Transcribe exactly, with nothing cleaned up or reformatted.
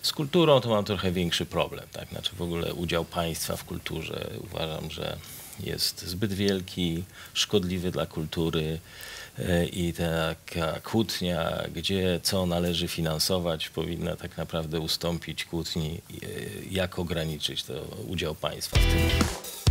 Z kulturą to mam trochę większy problem, tak? Znaczy w ogóle udział państwa w kulturze uważam, że jest zbyt wielki, szkodliwy dla kultury i taka kłótnia, gdzie co należy finansować, powinna tak naprawdę ustąpić kłótni, jak ograniczyć to udział państwa w tym.